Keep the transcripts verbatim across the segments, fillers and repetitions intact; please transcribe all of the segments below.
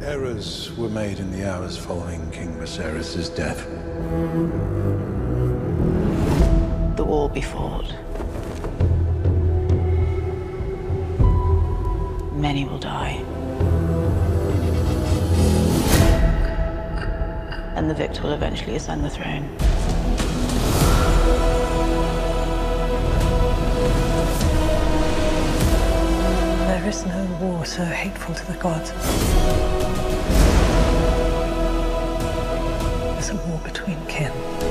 Errors were made in the hours following King Viserys' death. The war be fought. Many will die. And the victor will eventually ascend the throne. There is no war so hateful to the gods. It's a war between kin.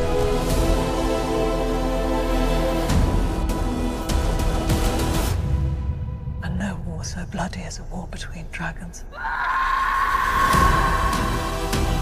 And no war so bloody as a war between dragons.